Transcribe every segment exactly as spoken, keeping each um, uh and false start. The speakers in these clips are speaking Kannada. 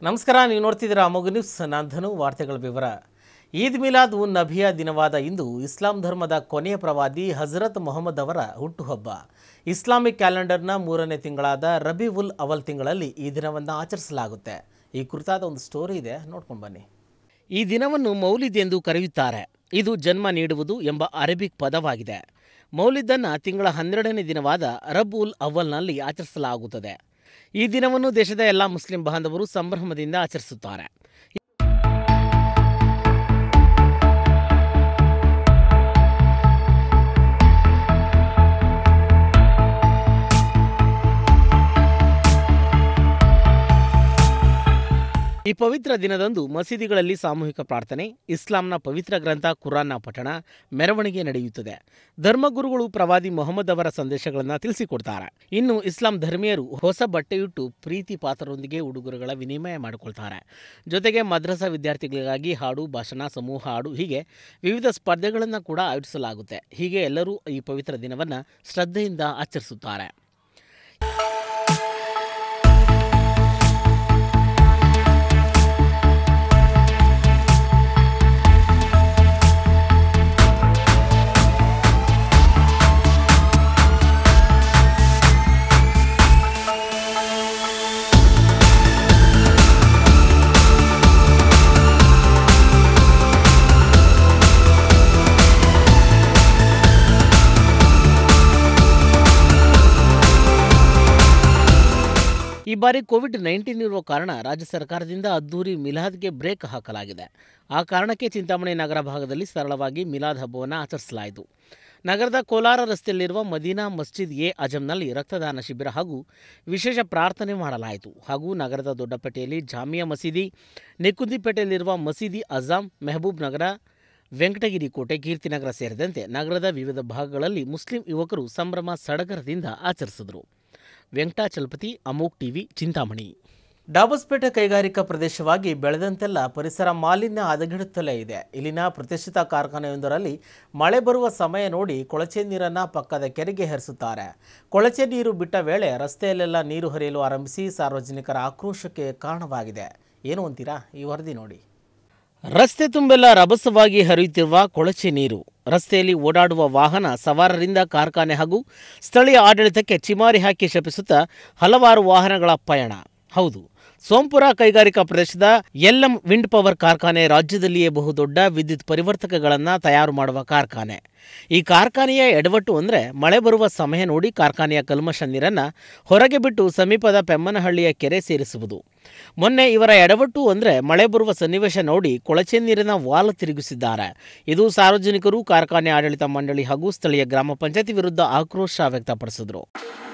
ನಮಸ್ಕಾರ, ನೀವು ನೋಡ್ತಿದ್ದೀರಾ ಅಮೋಘ ನ್ಯೂಸ್. ನಾನು ಧನು. ವಾರ್ತೆಗಳ ವಿವರ. ಈದ್ ಮಿಲಾದ್ ಉನ್ ನಬಿಯ ದಿನವಾದ ಇಂದು ಇಸ್ಲಾಂ ಧರ್ಮದ ಕೊನೆಯ ಪ್ರವಾದಿ ಹಜರತ್ ಮೊಹಮ್ಮದ್ ಅವರ ಹುಟ್ಟುಹಬ್ಬ. ಇಸ್ಲಾಮಿಕ್ ಕ್ಯಾಲೆಂಡರ್ನ ಮೂರನೇ ತಿಂಗಳಾದ ರಬಿ ಉಲ್ ಅವಲ್ ತಿಂಗಳಲ್ಲಿ ಈ ದಿನವನ್ನು ಆಚರಿಸಲಾಗುತ್ತೆ. ಈ ಕುರಿತಾದ ಒಂದು ಸ್ಟೋರಿ ಇದೆ, ನೋಡ್ಕೊಂಡು ಬನ್ನಿ. ಈ ದಿನವನ್ನು ಮೌಲಿದ್ ಎಂದು ಕರೆಯುತ್ತಾರೆ. ಇದು ಜನ್ಮ ನೀಡುವುದು ಎಂಬ ಅರೇಬಿಕ್ ಪದವಾಗಿದೆ. ಮೌಲಿದನ್ನು ತಿಂಗಳ ಹನ್ನೆರಡನೇ ದಿನವಾದ ರಬ್ ಉಲ್ ಅವಲ್ನಲ್ಲಿ ಆಚರಿಸಲಾಗುತ್ತದೆ. ಈ ದಿನವನ್ನು ದೇಶದ ಎಲ್ಲ ಮುಸ್ಲಿಂ ಬಾಂಧವರು ಸಂಭ್ರಮದಿಂದ ಆಚರಿಸುತ್ತಾರೆ. ಈ ಪವಿತ್ರ ದಿನದಂದು ಮಸೀದಿಗಳಲ್ಲಿ ಸಾಮೂಹಿಕ ಪ್ರಾರ್ಥನೆ, ಇಸ್ಲಾಂನ ಪವಿತ್ರ ಗ್ರಂಥ ಕುರಾನ್ನ ಪಠಣ, ಮೆರವಣಿಗೆ ನಡೆಯುತ್ತದೆ. ಧರ್ಮಗುರುಗಳು ಪ್ರವಾದಿ ಮೊಹಮ್ಮದ್ ಅವರ ಸಂದೇಶಗಳನ್ನು ತಿಳಿಸಿಕೊಡ್ತಾರೆ. ಇನ್ನು ಇಸ್ಲಾಂ ಧರ್ಮೀಯರು ಹೊಸ ಬಟ್ಟೆಯುಟ್ಟು ಪ್ರೀತಿ ಪಾತ್ರರೊಂದಿಗೆ ಉಡುಗೊರೆಗಳ ವಿನಿಮಯ ಮಾಡಿಕೊಳ್ತಾರೆ. ಜೊತೆಗೆ ಮದ್ರಸಾ ವಿದ್ಯಾರ್ಥಿಗಳಿಗಾಗಿ ಹಾಡು, ಭಾಷಣ, ಸಮೂಹ ಹಾಡು ಹೀಗೆ ವಿವಿಧ ಸ್ಪರ್ಧೆಗಳನ್ನು ಕೂಡ ಆಯೋಜಿಸಲಾಗುತ್ತೆ. ಹೀಗೆ ಎಲ್ಲರೂ ಈ ಪವಿತ್ರ ದಿನವನ್ನು ಶ್ರದ್ಧೆಯಿಂದ ಆಚರಿಸುತ್ತಾರೆ. ಈ ಬಾರಿ ಕೋವಿಡ್ ನೈನ್ಟೀನ್ ಇರುವ ಕಾರಣ ರಾಜ್ಯ ಸರ್ಕಾರದಿಂದ ಅದ್ದೂರಿ ಮಿಲಾದ್ಗೆ ಬ್ರೇಕ್ ಹಾಕಲಾಗಿದೆ. ಆ ಕಾರಣಕ್ಕೆ ಚಿಂತಾಮಣಿ ನಗರ ಭಾಗದಲ್ಲಿ ಸರಳವಾಗಿ ಮಿಲಾದ್ ಹಬ್ಬವನ್ನು ಆಚರಿಸಲಾಯಿತು. ನಗರದ ಕೋಲಾರ ರಸ್ತೆಯಲ್ಲಿರುವ ಮದೀನಾ ಮಸ್ಜಿದ್ ಎ ಅಜಮ್ನಲ್ಲಿ ರಕ್ತದಾನ ಶಿಬಿರ ಹಾಗೂ ವಿಶೇಷ ಪ್ರಾರ್ಥನೆ ಮಾಡಲಾಯಿತು. ಹಾಗೂ ನಗರದ ದೊಡ್ಡಪೇಟೆಯಲ್ಲಿ ಜಾಮಿಯಾ ಮಸೀದಿ, ನೆಕ್ಕುಂದಿಪೇಟೆಯಲ್ಲಿರುವ ಮಸೀದಿ ಅಜಾಮ್, ಮೆಹಬೂಬ್ ನಗರ, ವೆಂಕಟಗಿರಿ ಕೋಟೆ, ಕೀರ್ತಿನಗರ ಸೇರಿದಂತೆ ನಗರದ ವಿವಿಧ ಭಾಗಗಳಲ್ಲಿ ಮುಸ್ಲಿಂ ಯುವಕರು ಸಂಭ್ರಮ ಸಡಗರದಿಂದ ಆಚರಿಸಿದರು. ವೆಂಕಟಾಚಲಪತಿ, ಅಮೋಘ್ ಟಿವಿ, ಚಿಂತಾಮಣಿ. ಡಾಬಸ್ಪೇಟೆ ಕೈಗಾರಿಕಾ ಪ್ರದೇಶವಾಗಿ ಬೆಳೆದಂತೆಲ್ಲ ಪರಿಸರ ಮಾಲಿನ್ಯ ಹದಗೆಡುತ್ತಲೇ ಇದೆ. ಇಲ್ಲಿನ ಪ್ರತಿಷ್ಠಿತ ಕಾರ್ಖಾನೆಯೊಂದರಲ್ಲಿ ಮಳೆ ಬರುವ ಸಮಯ ನೋಡಿ ಕೊಳಚೆ ನೀರನ್ನು ಪಕ್ಕದ ಕೆರೆಗೆ ಹರಿಸುತ್ತಾರೆ. ಕೊಳಚೆ ನೀರು ಬಿಟ್ಟ ವೇಳೆ ರಸ್ತೆಯಲ್ಲೆಲ್ಲ ನೀರು ಹರಿಯಲು ಆರಂಭಿಸಿ ಸಾರ್ವಜನಿಕರ ಆಕ್ರೋಶಕ್ಕೆ ಕಾರಣವಾಗಿದೆ. ಏನು ಅಂತೀರಾ? ಈ ವರದಿ ನೋಡಿ. ರಸ್ತೆ ತುಂಬೆಲ್ಲ ರಭಸವಾಗಿ ಹರಿಯುತ್ತಿರುವ ಕೊಳಚೆ ನೀರು, ರಸ್ತೆಯಲ್ಲಿ ಓಡಾಡುವ ವಾಹನ ಸವಾರರಿಂದ ಕಾರ್ಖಾನೆ ಹಾಗೂ ಸ್ಥಳೀಯ ಆಡಳಿತಕ್ಕೆ ಚಿಮಾರಿ ಹಾಕಿ ಶಪಿಸುತ್ತಾ ಹಲವಾರು ವಾಹನಗಳ ಪಯಣ. ಹೌದು, ಸೋಂಪುರ ಕೈಗಾರಿಕಾ ಪ್ರದೇಶದ ಎಲ್ಎಂ ವಿಂಡ್ ಪವರ್ ಕಾರ್ಖಾನೆ ರಾಜ್ಯದಲ್ಲಿಯೇ ಬಹುದೊಡ್ಡ ವಿದ್ಯುತ್ ಪರಿವರ್ತಕಗಳನ್ನು ತಯಾರು ಮಾಡುವ ಕಾರ್ಖಾನೆ. ಈ ಕಾರ್ಖಾನೆಯ ಎಡವಟ್ಟು ಅಂದರೆ ಮಳೆ ಬರುವ ಸಮಯ ನೋಡಿ ಕಾರ್ಖಾನೆಯ ಕಲ್ಮಶ ನೀರನ್ನು ಹೊರಗೆ ಬಿಟ್ಟು ಸಮೀಪದ ಪೆಮ್ಮನಹಳ್ಳಿಯ ಕೆರೆ ಸೇರಿಸುವುದು. ಮೊನ್ನೆ ಇವರ ಎಡವಟ್ಟು ಅಂದರೆ ಮಳೆ ಬರುವ ಸನ್ನಿವೇಶ ನೋಡಿ ಕೊಳಚೆ ನೀರಿನ ವಾಲ್ ತಿರುಗಿಸಿದ್ದಾರೆ. ಇದು ಸಾರ್ವಜನಿಕರು, ಕಾರ್ಖಾನೆ ಆಡಳಿತ ಮಂಡಳಿ ಹಾಗೂ ಸ್ಥಳೀಯ ಗ್ರಾಮ ಪಂಚಾಯತಿ ವಿರುದ್ಧ ಆಕ್ರೋಶ ವ್ಯಕ್ತಪಡಿಸಿದರು.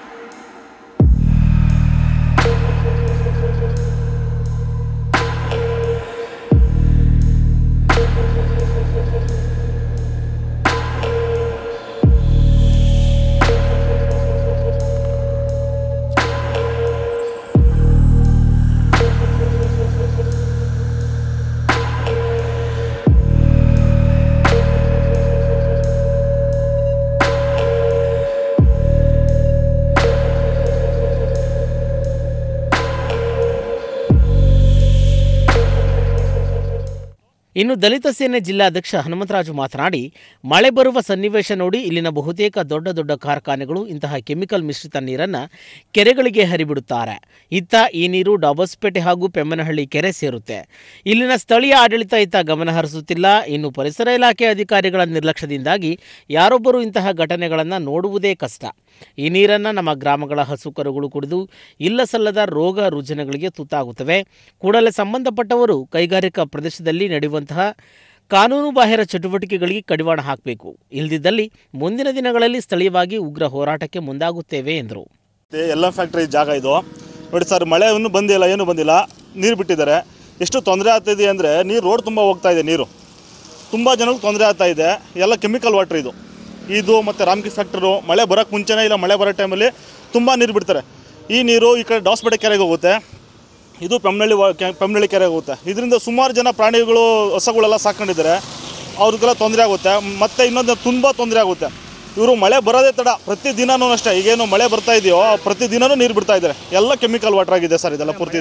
ಇನ್ನು ದಲಿತ ಸೇನೆ ಜಿಲ್ಲಾಧ್ಯಕ್ಷ ಹನುಮಂತರಾಜು ಮಾತನಾಡಿ, ಮಳೆ ಬರುವ ಸನ್ನಿವೇಶ ನೋಡಿ ಇಲ್ಲಿನ ಬಹುತೇಕ ದೊಡ್ಡ ದೊಡ್ಡ ಕಾರ್ಖಾನೆಗಳು ಇಂತಹ ಕೆಮಿಕಲ್ ಮಿಶ್ರಿತ ನೀರನ್ನು ಕೆರೆಗಳಿಗೆ ಹರಿಬಿಡುತ್ತಾರೆ. ಇತ್ತ ಈ ನೀರು ಡಾಬಸ್ಪೇಟೆ ಹಾಗೂ ಪೆಮ್ಮನಹಳ್ಳಿ ಕೆರೆ ಸೇರುತ್ತೆ. ಇಲ್ಲಿನ ಸ್ಥಳೀಯ ಆಡಳಿತ ಇತ್ತ ಗಮನ ಹರಿಸುತ್ತಿಲ್ಲ. ಇನ್ನು ಪರಿಸರ ಇಲಾಖೆ ಅಧಿಕಾರಿಗಳ ನಿರ್ಲಕ್ಷ್ಯದಿಂದಾಗಿ ಯಾರೊಬ್ಬರು ಇಂತಹ ಘಟನೆಗಳನ್ನು ನೋಡುವುದೇ ಕಷ್ಟ. ಈ ನೀರನ್ನು ನಮ್ಮ ಗ್ರಾಮಗಳ ಹಸು ಕರುಗಳು ಕುಡಿದು ಇಲ್ಲ ಸಲ್ಲದ ರೋಗ ರುಜಿನಗಳಿಗೆ ತುತ್ತಾಗುತ್ತವೆ. ಕೂಡಲೇ ಸಂಬಂಧಪಟ್ಟವರು ಕೈಗಾರಿಕಾ ಪ್ರದೇಶದಲ್ಲಿ ನಡೆಯುವಂತಹ ಕಾನೂನು ಬಾಹಿರ ಚಟುವಟಿಕೆಗಳಿಗೆ ಕಡಿವಾಣ ಹಾಕಬೇಕು. ಇಲ್ಲದಿದ್ದಲ್ಲಿ ಮುಂದಿನ ದಿನಗಳಲ್ಲಿ ಸ್ಥಳೀಯವಾಗಿ ಉಗ್ರ ಹೋರಾಟಕ್ಕೆ ಮುಂದಾಗುತ್ತೇವೆ ಎಂದರು. ಎಲ್ಲ ಫ್ಯಾಕ್ಟರಿ ಜಾಗ ಇದು ನೋಡಿ ಸರ್, ಮಳೆ ಇನ್ನೂ ಬಂದಿಲ್ಲ, ಏನು ಬಂದಿಲ್ಲ, ನೀರು ಬಿಟ್ಟಿದ್ದಾರೆ. ಎಷ್ಟು ತೊಂದರೆ ಆಗ್ತಾಯಿದೆ ಅಂದರೆ ನೀರು ರೋಡ್ ತುಂಬ ಹೋಗ್ತಾ ಇದೆ, ನೀರು ತುಂಬ ಜನಕ್ಕೆ ತೊಂದರೆ ಆಗ್ತಾ ಇದೆ. ಎಲ್ಲ ಕೆಮಿಕಲ್ ವಾಟರ್ ಇದು ಇದು ಮತ್ತು ರಾಮ್ಕಿ ಫ್ಯಾಕ್ಟ್ರು ಮಳೆ ಬರೋಕ್ಕೆ ಮುಂಚೆನೇ ಇಲ್ಲ, ಮಳೆ ಬರೋ ಟೈಮಲ್ಲಿ ತುಂಬ ನೀರು ಬಿಡ್ತಾರೆ. ಈ ನೀರು ಈ ಕಡೆ ಡಾಸ್ಪೇಟೆ ಕೆರೆಗೆ ಹೋಗುತ್ತೆ, ಇದು ಪೆಮ್ಮನಹಳ್ಳಿ ಪೆಮ್ಮನಹಳ್ಳಿ ಕೆರೆಗೆ ಹೋಗುತ್ತೆ. ಇದರಿಂದ ಸುಮಾರು ಜನ ಪ್ರಾಣಿಗಳು, ಹಸುಗಳೆಲ್ಲ ಸಾಕೊಂಡಿದ್ದಾರೆ, ಅವ್ರಿಗೆಲ್ಲ ತೊಂದರೆ ಆಗುತ್ತೆ. ಮತ್ತು ಇನ್ನೊಂದು ತುಂಬ ತೊಂದರೆ ಆಗುತ್ತೆ. ಇವರು ಮಳೆ ಬರೋದೇ ತಡ, ಪ್ರತಿ ದಿನನೂ ಅಷ್ಟೇ. ಈಗೇನು ಮಳೆ ಬರ್ತಾ ಇದೆಯೋ ಪ್ರತಿ ದಿನನೂ ನೀರು ಬಿಡ್ತಾ ಇದ್ದಾರೆ. ಎಲ್ಲ ಕೆಮಿಕಲ್ ವಾಟರ್ ಆಗಿದೆ ಸರ್ ಇದೆಲ್ಲ ಪೂರ್ತಿ.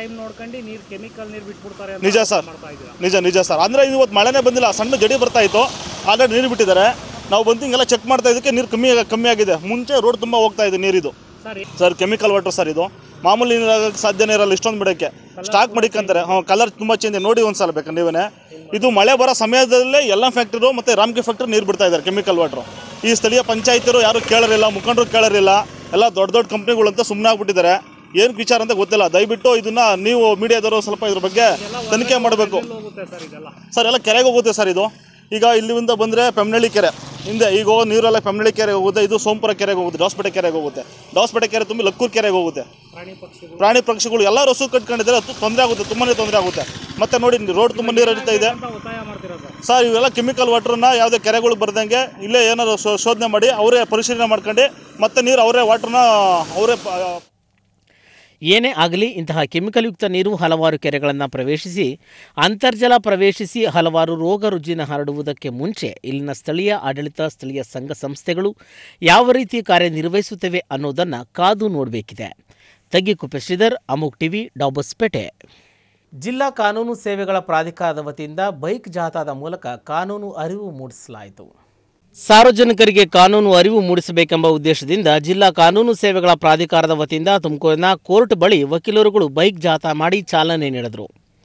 ನಿಜ ಸರ್, ನಿಜ ನಿಜ ಸರ್. ಅಂದರೆ ಇವತ್ತು ಮಳೆನೇ ಬಂದಿಲ್ಲ, ಸಣ್ಣ ಜಡಿ ಬರ್ತಾ ಇತ್ತು, ಆಲ್ರೆಡಿ ನೀರು ಬಿಟ್ಟಿದ್ದಾರೆ. ನಾವು ಬಂದು ಹಿಂಗೆಲ್ಲ ಚೆಕ್ ಮಾಡ್ತಾ ಇದಕ್ಕೆ ನೀರು ಕಮ್ಮಿ ಕಮ್ಮಿ ಆಗಿದೆ. ಮುಂಚೆ ರೋಡ್ ತುಂಬ ಹೋಗ್ತಾ ಇದೆ ನೀರಿದು ಸರ್. ಕೆಮಿಕಲ್ ವಾಟರ್ ಸರ್ ಇದು. ಮಾಮೂಲಿ ನೀರು ಆಗೋಕ್ಕೆ ಸಾಧ್ಯನೇ ಇರಲ್ಲ ಇಷ್ಟೊಂದು ಬಿಡೋಕ್ಕೆ. ಸ್ಟಾಕ್ ಮಾಡಿಕ್ಕಂತಾರೆ. ಹಾಂ, ಕಲರ್ ತುಂಬ ಚೇಂಜ್ ನೋಡಿ ಒಂದು ಸಲ ಬೇಕಾ ನೀವೇ. ಇದು ಮಳೆ ಬರೋ ಸಮಯದಲ್ಲೇ ಎಲ್ಲ ಫ್ಯಾಕ್ಟ್ರಿರು ಮತ್ತು ರಾಮ್ಕಿ ಫ್ಯಾಕ್ಟ್ರಿ ನೀರು ಬಿಡ್ತಾ ಇದ್ದಾರೆ ಕೆಮಿಕಲ್ ವಾಟ್ರು. ಈ ಸ್ಥಳೀಯ ಪಂಚಾಯತಿರು ಯಾರು ಕೇಳೋರಿಲ್ಲ, ಮುಖಂಡರು ಕೇಳೋರಿಲ್ಲ. ಎಲ್ಲ ದೊಡ್ಡ ದೊಡ್ಡ ಕಂಪ್ನಿಗಳಂತ ಸುಮ್ಮನೆ ಆಗ್ಬಿಟ್ಟಿದ್ದಾರೆ. ಏನು ವಿಚಾರ ಅಂತ ಗೊತ್ತಿಲ್ಲ. ದಯವಿಟ್ಟು ಇದನ್ನು ನೀವು ಮೀಡಿಯಾದವರು ಸ್ವಲ್ಪ ಇದ್ರ ಬಗ್ಗೆ ತನಿಖೆ ಮಾಡಬೇಕು ಸರ್. ಎಲ್ಲ ಕೆರೆಗೆ ಹೋಗುತ್ತೆ ಸರ್ ಇದು. ಈಗ ಇಲ್ಲಿಂದ ಬಂದರೆ ಪೆಮ್ನಳ್ಳಿ ಕೆರೆ ಹಿಂದೆ ಈಗ ಹೋಗೋ ನೀರೆಲ್ಲ ಪೆಮ್ನಳ್ಳಿ ಕೆರೆಗೆ ಹೋಗುತ್ತೆ. ಇದು ಸೋಂಪುರ ಕೆರೆಗೆ ಹೋಗುತ್ತೆ, ಡಾಸ್ಪೇಟೆ ಕೆರೆಗೆ ಹೋಗುತ್ತೆ. ಡಾಸ್ಪೇಟೆ ಕೆರೆ ತುಂಬಿ ಲಕ್ಕೂರು ಕೆರೆಗೆ ಹೋಗುತ್ತೆ. ಪ್ರಾಣಿ ಪಕ್ಷಿಗಳು ಎಲ್ಲ ರಸು ಕಟ್ಕೊಂಡಿದ್ದಾರೆ. ಅದು ತೊಂದರೆ ಆಗುತ್ತೆ, ತುಂಬಾ ತೊಂದರೆ ಆಗುತ್ತೆ. ಮತ್ತೆ ನೋಡಿ ರೋಡ್ ತುಂಬ ನೀರು ಹರಿತಾ ಇದೆ ಸರ್. ಇವೆಲ್ಲ ಕೆಮಿಕಲ್ ವಾಟ್ರನ್ನ ಯಾವುದೇ ಕೆರೆಗಳಿಗೆ ಬರ್ದಂಗೆ ಇಲ್ಲೇ ಏನಾದ್ರು ಶೋಧನೆ ಮಾಡಿ ಅವರೇ ಪರಿಶೀಲನೆ ಮಾಡ್ಕೊಂಡು ಮತ್ತೆ ನೀರು ಅವರೇ ವಾಟ್ರನ್ನ ಅವರೇ. ಏನೇ ಆಗಲಿ, ಇಂತಹ ಕೆಮಿಕಲ್ ಯುಕ್ತ ನೀರು ಹಲವಾರು ಕೆರೆಗಳನ್ನು ಪ್ರವೇಶಿಸಿ ಅಂತರ್ಜಲ ಪ್ರವೇಶಿಸಿ ಹಲವಾರು ರೋಗ ರುಜಿನ ಹರಡುವುದಕ್ಕೆ ಮುಂಚೆ ಇಲ್ಲಿನ ಸ್ಥಳೀಯ ಆಡಳಿತ, ಸ್ಥಳೀಯ ಸಂಘ ಸಂಸ್ಥೆಗಳು ಯಾವ ರೀತಿ ಕಾರ್ಯನಿರ್ವಹಿಸುತ್ತವೆ ಅನ್ನೋದನ್ನು ಕಾದು ನೋಡಬೇಕಿದೆ. ತಗ್ಗಿಕುಪ್ಪೆ ಶ್ರೀಧರ್, ಅಮೋಕ್ ಟಿವಿ, ಡಾಬಸ್ಪೇಟೆ. ಜಿಲ್ಲಾ ಕಾನೂನು ಸೇವೆಗಳ ಪ್ರಾಧಿಕಾರದ ವತಿಯಿಂದ ಬೈಕ್ ಜಾಥಾದ ಮೂಲಕ ಕಾನೂನು ಅರಿವು ಮೂಡಿಸಲಾಯಿತು. ಸಾರ್ವಜನಿಕರಿಗೆ ಕಾನೂನು ಅರಿವು ಮೂಡಿಸಬೇಕೆಂಬ ಉದ್ದೇಶದಿಂದ ಜಿಲ್ಲಾ ಕಾನೂನು ಸೇವೆಗಳ ಪ್ರಾಧಿಕಾರದ ವತಿಯಿಂದ ತುಮಕೂರಿನ ಕೋರ್ಟ್ ಬಳಿ ವಕೀಲರುಗಳು ಬೈಕ್ ಜಾಥಾ ಮಾಡಿ ಚಾಲನೆ ನೀಡಿದರು.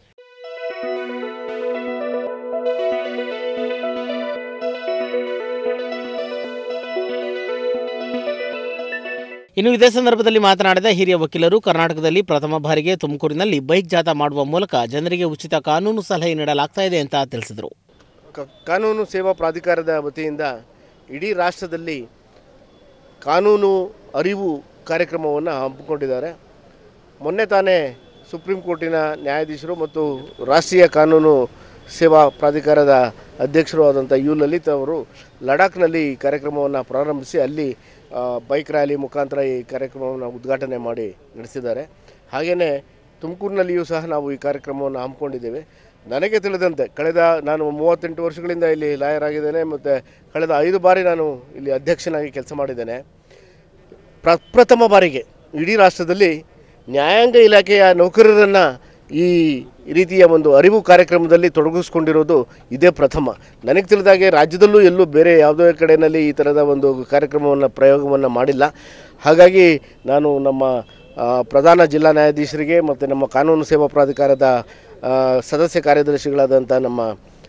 ಇನ್ನು ಇದೇ ಸಂದರ್ಭದಲ್ಲಿ ಮಾತನಾಡಿದ ಹಿರಿಯ ವಕೀಲರು, ಕರ್ನಾಟಕದಲ್ಲಿ ಪ್ರಥಮ ಬಾರಿಗೆ ತುಮಕೂರಿನಲ್ಲಿ ಬೈಕ್ ಜಾಥಾ ಮಾಡುವ ಮೂಲಕ ಜನರಿಗೆ ಉಚಿತ ಕಾನೂನು ಸಲಹೆ ನೀಡಲಾಗ್ತಾ ಇದೆ ಅಂತ ತಿಳಿಸಿದರು. ಕಾನೂನು ಸೇವಾ ಪ್ರಾಧಿಕಾರದ ವತಿಯಿಂದ ಇಡೀ ರಾಷ್ಟ್ರದಲ್ಲಿ ಕಾನೂನು ಅರಿವು ಕಾರ್ಯಕ್ರಮವನ್ನು ಹಮ್ಮಿಕೊಂಡಿದ್ದಾರೆ. ಮೊನ್ನೆ ತಾನೇ ಸುಪ್ರೀಂ ಕೋರ್ಟಿನ ನ್ಯಾಯಾಧೀಶರು ಮತ್ತು ರಾಷ್ಟ್ರೀಯ ಕಾನೂನು ಸೇವಾ ಪ್ರಾಧಿಕಾರದ ಅಧ್ಯಕ್ಷರು ಆದಂಥ ಯು ಲಲಿತ್ ಅವರು ಲಡಾಖ್ನಲ್ಲಿ ಈ ಕಾರ್ಯಕ್ರಮವನ್ನು ಪ್ರಾರಂಭಿಸಿ ಅಲ್ಲಿ ಬೈಕ್ ರ್ಯಾಲಿ ಮುಖಾಂತರ ಈ ಕಾರ್ಯಕ್ರಮವನ್ನು ಉದ್ಘಾಟನೆ ಮಾಡಿ ನಡೆಸಿದ್ದಾರೆ. ಹಾಗೆಯೇ ತುಮಕೂರಿನಲ್ಲಿಯೂ ಸಹ ನಾವು ಈ ಕಾರ್ಯಕ್ರಮವನ್ನು ಹಮ್ಮಿಕೊಂಡಿದ್ದೇವೆ. ನನಗೆ ತಿಳಿದಂತೆ ಕಳೆದ ನಾನು ಮೂವತ್ತೆಂಟು ವರ್ಷಗಳಿಂದ ಇಲ್ಲಿ ಲಾಯರ್ ಆಗಿದ್ದೇನೆ ಮತ್ತು ಕಳೆದ ಐದು ಬಾರಿ ನಾನು ಇಲ್ಲಿ ಅಧ್ಯಕ್ಷನಾಗಿ ಕೆಲಸ ಮಾಡಿದ್ದೇನೆ. ಪ್ರಪ್ರಥಮ ಬಾರಿಗೆ ಇಡೀ ರಾಷ್ಟ್ರದಲ್ಲಿ ನ್ಯಾಯಾಂಗ ಇಲಾಖೆಯ ನೌಕರರನ್ನು ಈ ರೀತಿಯ ಒಂದು ಅರಿವು ಕಾರ್ಯಕ್ರಮದಲ್ಲಿ ತೊಡಗಿಸ್ಕೊಂಡಿರೋದು ಇದೇ ಪ್ರಥಮ. ನನಗೆ ತಿಳಿದಾಗೆ ರಾಜ್ಯದಲ್ಲೂ ಎಲ್ಲೂ ಬೇರೆ ಯಾವುದೇ ಕಡೆಯಲ್ಲಿ ಈ ಥರದ ಒಂದು ಕಾರ್ಯಕ್ರಮವನ್ನು ಪ್ರಯೋಗವನ್ನು ಮಾಡಿಲ್ಲ. ಹಾಗಾಗಿ ನಾನು ನಮ್ಮ ಪ್ರಧಾನ ಜಿಲ್ಲಾ ನ್ಯಾಯಾಧೀಶರಿಗೆ ಮತ್ತು ನಮ್ಮ ಕಾನೂನು ಸೇವಾ ಪ್ರಾಧಿಕಾರದ ಸದಸ್ಯ ಕಾರ್ಯದರ್ಶಿಗಳಾದಂಥ ನಮ್ಮ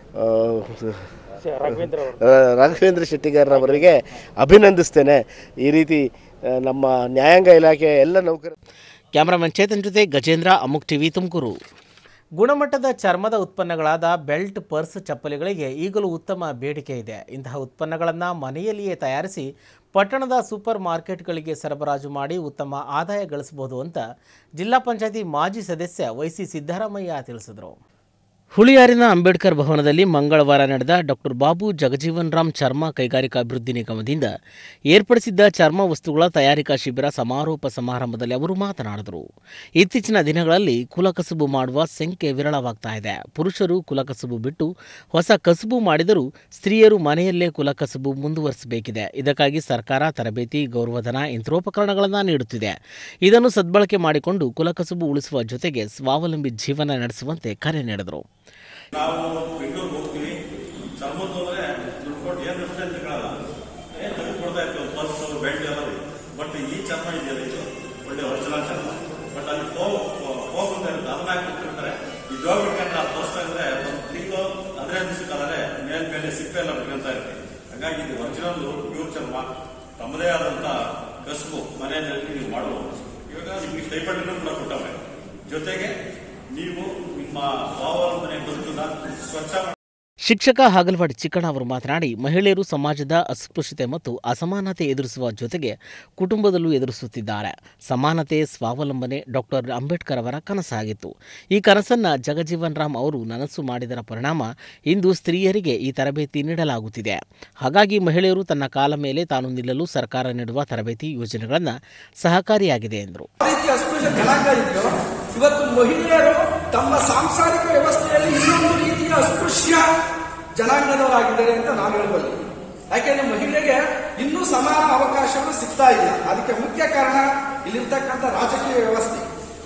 ರಾಘವೇಂದ್ರ ಶೆಟ್ಟಿಗಾರರವರಿಗೆ ಅಭಿನಂದಿಸ್ತೇನೆ. ಈ ರೀತಿ ನಮ್ಮ ನ್ಯಾಯಾಂಗ ಇಲಾಖೆಯ ಎಲ್ಲ ನೌಕರ. ಕ್ಯಾಮರಾಮನ್ ಚೇತನ್ ಜೊತೆ ಗಜೇಂದ್ರ, ಅಮುಕ್ ಟಿವಿ, ತುಮಕೂರು. ಗುಣಮಟ್ಟದ ಚರ್ಮದ ಉತ್ಪನ್ನಗಳಾದ ಬೆಲ್ಟ್, ಪರ್ಸ್, ಚಪ್ಪಲಿಗಳಿಗೆ ಈಗಲೂ ಉತ್ತಮ ಬೇಡಿಕೆ ಇದೆ. ಇಂತಹ ಉತ್ಪನ್ನಗಳನ್ನು ಮನೆಯಲ್ಲಿಯೇ ತಯಾರಿಸಿ ಪಟ್ಟಣದ ಸೂಪರ್ ಮಾರ್ಕೆಟ್ಗಳಿಗೆ ಸರಬರಾಜು ಮಾಡಿ ಉತ್ತಮ ಆದಾಯ ಗಳಿಸಬಹುದು ಅಂತ ಜಿಲ್ಲಾ ಪಂಚಾಯತಿ ಮಾಜಿ ಸದಸ್ಯ ವೈಸಿ ಸಿದ್ದರಾಮಯ್ಯ ತಿಳಿಸಿದರು. ಹುಳಿಯಾರಿನ ಅಂಬೇಡ್ಕರ್ ಭವನದಲ್ಲಿ ಮಂಗಳವಾರ ನಡೆದ ಡಾಕ್ಟರ್ ಬಾಬು ಜಗಜೀವನ್ ರಾಮ್ ಚರ್ಮ ಕೈಗಾರಿಕಾ ಅಭಿವೃದ್ಧಿ ನಿಗಮದಿಂದ ಏರ್ಪಡಿಸಿದ್ದ ಚರ್ಮ ವಸ್ತುಗಳ ತಯಾರಿಕಾ ಶಿಬಿರ ಸಮಾರೋಪ ಸಮಾರಂಭದಲ್ಲಿ ಅವರು ಮಾತನಾಡಿದರು. ಇತ್ತೀಚಿನ ದಿನಗಳಲ್ಲಿ ಕುಲಕಸುಬು ಮಾಡುವ ಸಂಖ್ಯೆ ವಿರಳವಾಗ್ತಾ ಇದೆ. ಪುರುಷರು ಕುಲಕಸುಬು ಬಿಟ್ಟು ಹೊಸ ಕಸುಬು ಮಾಡಿದರೂ ಸ್ತ್ರೀಯರು ಮನೆಯಲ್ಲೇ ಕುಲಕಸುಬು ಮುಂದುವರಿಸಬೇಕಿದೆ. ಇದಕ್ಕಾಗಿ ಸರ್ಕಾರ ತರಬೇತಿ, ಗೌರವಧನ, ಯಂತ್ರೋಪಕರಣಗಳನ್ನು ನೀಡುತ್ತಿದೆ. ಇದನ್ನು ಸದ್ಬಳಕೆ ಮಾಡಿಕೊಂಡು ಕುಲಕಸುಬು ಉಳಿಸುವ ಜೊತೆಗೆ ಸ್ವಾವಲಂಬಿ ಜೀವನ ನಡೆಸುವಂತೆ ಕರೆ ನೀಡಿದರು. ನಾವು ಬೆಂಗಳೂರಿಗೆ ಹೋಗ್ತೀವಿ, ಚರ್ಮದ ಹೋದ್ರೆ ದುಡ್ಡು ಕೊಟ್ಟು ಏನು ಅಷ್ಟೇ ಅಂತ ಕೇಳಲ್ಲ, ಏನು ದುಡ್ಡು ಕೊಡ್ತಾ ಇರ್ತೀವಿ, ಪರ್ಸ್, ಬೆಲ್ಟ್ ಎಲ್ಲ. ಬಟ್ ಈ ಚರ್ಮ ಇದೆಯಲ್ಲ, ಇದು ಒಳ್ಳೆ ಒರಿಜಿನಲ್ ಚರ್ಮ. ಬಟ್ ಅಲ್ಲಿ ಹೋಗ್ ಹೋಗ್ ಅಂತ ಇರುತ್ತೆ, ಅದನ್ನ ಹಾಕಿ ಕೊಟ್ಟಿರ್ತಾರೆ. ಈ ಜಾಬ್ ಇಟ್ಕೊಂಡ್ರೆ ಆ ಪರ್ಸ್ ಅಂದ್ರೆ ಒಂದು ತಿಂಗಳು ಹದಿನೈದು ದಿವಸಕ್ಕಾದ್ರೆ ಮೇಲ್ ಮೇಲೆ ಸಿಪ್ಪೆ ಎಲ್ಲ ಬಿಟ್ಕೊಂತ ಇರ್ತೀವಿ. ಹಾಗಾಗಿ ಇದು ಒರಿಜಿನಲ್ ಪ್ಯೂರ್ ಚರ್ಮ, ತಮ್ಮದೇ ಆದಂತ ಕಸುಬು ಮನೆಯಲ್ಲಿ ನೀವು ಮಾಡಬಹುದು. ಇವಾಗ ನಿಮ್ಗೆ ಸ್ಟೈಪಂಡ್ ಕೂಡ ಕೊಟ್ಟವೆ, ಜೊತೆಗೆ ನೀವು ನಿಮ್ಮ ಸ್ವಾವಲಂಬನೆ ಬದುಕನ್ನ ಸ್ವಚ್ಛ. ಶಿಕ್ಷಕ ಹಾಗಲವಾಡಿ ಚಿಕ್ಕಣ್ಣ ಅವರು ಮಾತನಾಡಿ, ಮಹಿಳೆಯರು ಸಮಾಜದ ಅಸ್ಪೃಶ್ಯತೆ ಮತ್ತು ಅಸಮಾನತೆ ಎದುರಿಸುವ ಜೊತೆಗೆ ಕುಟುಂಬದಲ್ಲೂ ಎದುರಿಸುತ್ತಿದ್ದಾರೆ. ಸಮಾನತೆ, ಸ್ವಾವಲಂಬನೆ ಡಾಕ್ಟರ್ ಅಂಬೇಡ್ಕರ್ ಅವರ ಕನಸಾಗಿತ್ತು. ಈ ಕನಸನ್ನು ಜಗಜೀವನ್ ರಾಮ್ ಅವರು ನನಸು ಮಾಡಿದರ ಪರಿಣಾಮ ಇಂದು ಸ್ತ್ರೀಯರಿಗೆ ಈ ತರಬೇತಿ ನೀಡಲಾಗುತ್ತಿದೆ. ಹಾಗಾಗಿ ಮಹಿಳೆಯರು ತನ್ನ ಕಾಲ ಮೇಲೆ ತಾನು ನಿಲ್ಲಲು ಸರ್ಕಾರ ನೀಡುವ ತರಬೇತಿ ಯೋಜನೆಗಳನ್ನು ಸಹಕಾರಿಯಾಗಿದೆ ಎಂದರು. ಇವತ್ತು ಮಹಿಳೆಯರು ತಮ್ಮ ಸಾಂಸಾರಿಕ ವ್ಯವಸ್ಥೆಯಲ್ಲಿ ಇನ್ನೊಂದು ರೀತಿಯ ಅಸ್ಪೃಶ್ಯ ಜನಾಂಗದವರಾಗಿದ್ದಾರೆ ಅಂತ ನಾವು ಹೇಳ್ಬೋದು. ಯಾಕೆಂದ್ರೆ ಮಹಿಳೆಗೆ ಇನ್ನೂ ಸಮಾನ ಅವಕಾಶಗಳು ಸಿಗ್ತಾ ಇಲ್ಲ. ಅದಕ್ಕೆ ಮುಖ್ಯ ಕಾರಣ ಇಲ್ಲಿರ್ತಕ್ಕಂಥ ರಾಜಕೀಯ ವ್ಯವಸ್ಥೆ.